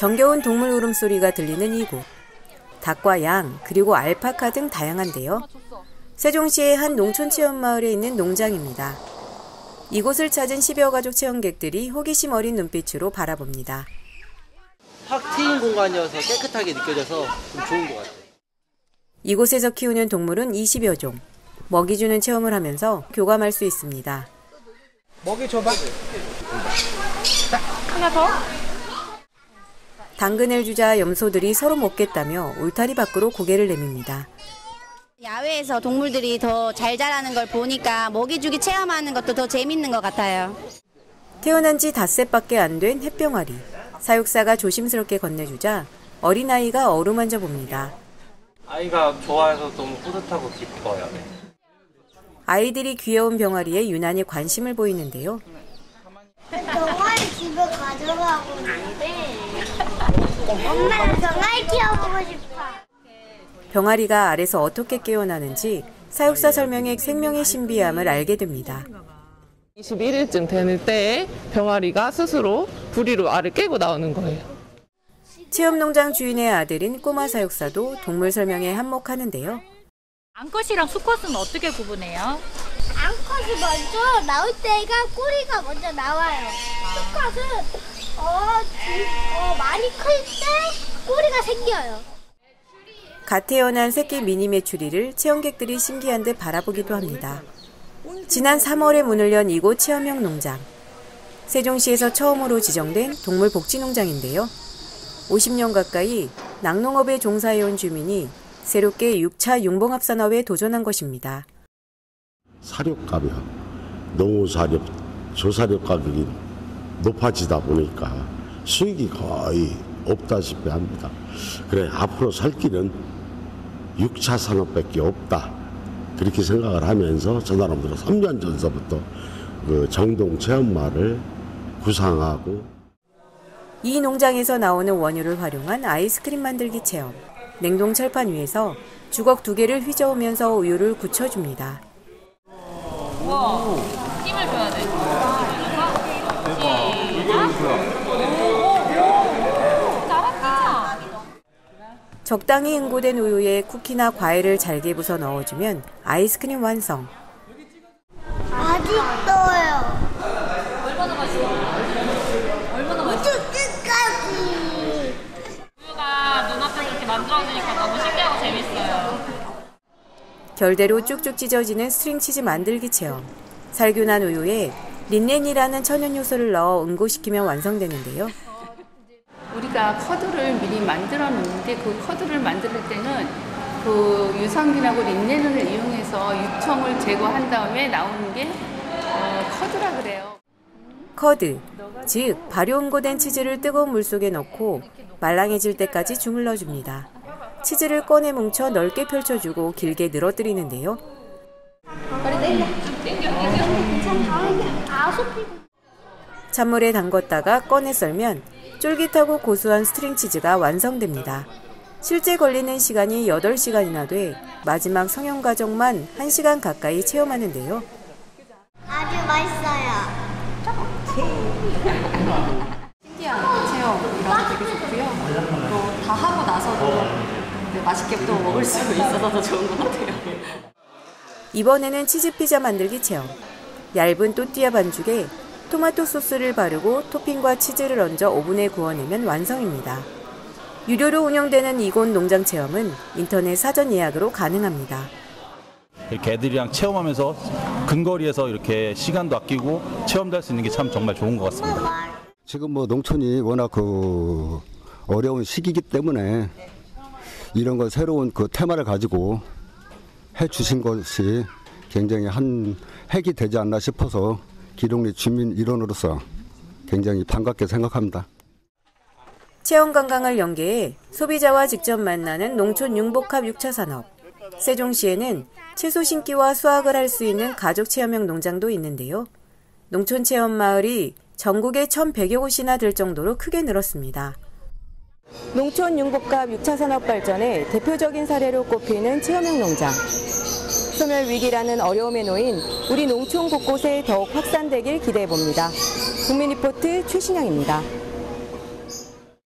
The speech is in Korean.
정겨운 동물 울음소리가 들리는 이곳. 닭과 양, 그리고 알파카 등 다양한데요. 세종시의 한 농촌체험마을에 있는 농장입니다. 이곳을 찾은 10여 가족 체험객들이 호기심 어린 눈빛으로 바라봅니다. 확 트인 공간이어서 깨끗하게 느껴져서 좀 좋은 것 같아요. 이곳에서 키우는 동물은 20여 종. 먹이 주는 체험을 하면서 교감할 수 있습니다. 먹이 줘봐. 하나 더? 당근을 주자 염소들이 서로 먹겠다며 울타리 밖으로 고개를 내밉니다. 야외에서 동물들이 더 잘 자라는 걸 보니까 먹이 주기 체험하는 것도 더 재밌는 것 같아요. 태어난 지 닷새밖에 안 된 햇병아리. 사육사가 조심스럽게 건네주자 어린아이가 어루만져 봅니다. 아이가 좋아해서 너무 뿌듯하고 기뻐요. 아이들이 귀여운 병아리에 유난히 관심을 보이는데요. 병아리 집에 가져가고 있는데 엄마는 병아리 키워보고 싶어. 병아리가 알에서 어떻게 깨어나는지 사육사 설명에 생명의 신비함을 알게 됩니다. 21일쯤 되는 때에 병아리가 스스로 부리로 알을 깨고 나오는 거예요. 체험농장 주인의 아들인 꼬마 사육사도 동물 설명에 한몫하는데요. 암컷이랑 수컷은 어떻게 구분해요? 암컷이 먼저 나올 때가 꼬리가 먼저 나와요. 수컷은 많이 클 때 꼬리가 생겨요. 갓 태어난 새끼 미니 메추리를 체험객들이 신기한 듯 바라보기도 합니다. 지난 3월에 문을 연 이곳 체험형 농장. 세종시에서 처음으로 지정된 동물복지농장인데요. 50년 가까이 낙농업에 종사해온 주민이 새롭게 6차 융봉합산업에 도전한 것입니다. 사료가며 농어사료, 조사료 가격이 높아지다 보니까 수익이 거의 없다시피 합니다. 그래 앞으로 살 길은 6차 산업밖에 없다. 그렇게 생각을 하면서 저나름대로 3년 전서부터 그 정동 체험마을을 구상하고 이 농장에서 나오는 원유를 활용한 아이스크림 만들기 체험. 냉동 철판 위에서 주걱 2개를 휘저으면서 우유를 굳혀줍니다. 우와, 힘을 줘야 돼. 잘한다. 적당히 응고된 우유에 쿠키나 과일을 잘게 부숴 넣어주면 아이스크림 완성. 아직도요. 얼마나 맛있어? 얼마나 맛있어? 끝까지. 우유가 눈앞에서 이렇게 만들어지니까 너무 신기하고 재밌어요. 결대로 쭉쭉 찢어지는 스트링 치즈 만들기 체험. 살균한 우유에 린넨이라는 천연 요소를 넣어 응고시키면 완성되는데요. 우리가 커드를 미리 만들어 놓는데 그 커드를 만들 때는 그 유산균하고 린넨을 이용해서 유청을 제거한 다음에 나오는 게 커드라 그래요. 커드, 즉 발효 응고된 치즈를 뜨거운 물속에 넣고 말랑해질 때까지 주물러줍니다. 치즈를 꺼내 뭉쳐 넓게 펼쳐주고 길게 늘어뜨리는데요. 찬물에 담궜다가 꺼내 썰면 쫄깃하고 고소한 스트링 치즈가 완성됩니다. 실제 걸리는 시간이 8시간이나 돼 마지막 성형 과정만 1시간 가까이 체험하는데요. 아주 맛있어요. 신기한 체험이라서 되게 좋고요. 또 다 하고 나서도 맛있게 또 먹을 수 있어서 더 좋은 것 같아요. 이번에는 치즈 피자 만들기 체험. 얇은 또띠아 반죽에 토마토 소스를 바르고 토핑과 치즈를 얹어 오븐에 구워내면 완성입니다. 유료로 운영되는 이곳 농장 체험은 인터넷 사전 예약으로 가능합니다. 이렇게 애들이랑 체험하면서 근거리에서 이렇게 시간도 아끼고 체험도 할 수 있는 게 참 정말 좋은 것 같습니다. 지금 뭐 농촌이 워낙 그 어려운 시기이기 때문에 이런 거 새로운 그 테마를 가지고 해 주신 것이 굉장히 한 획이 되지 않나 싶어서 기록리 주민 일원으로서 굉장히 반갑게 생각합니다. 체험 관광을 연계해 소비자와 직접 만나는 농촌 융복합 6차 산업. 세종시에는 채소 심기와 수확을 할 수 있는 가족 체험형 농장도 있는데요. 농촌 체험 마을이 전국에 1,100여 곳이나 될 정도로 크게 늘었습니다. 농촌 융복합 6차 산업 발전의 대표적인 사례로 꼽히는 체험형 농장. 소멸 위기라는 어려움에 놓인 우리 농촌 곳곳에 더욱 확산되길 기대해봅니다. 국민리포트 최신영입니다.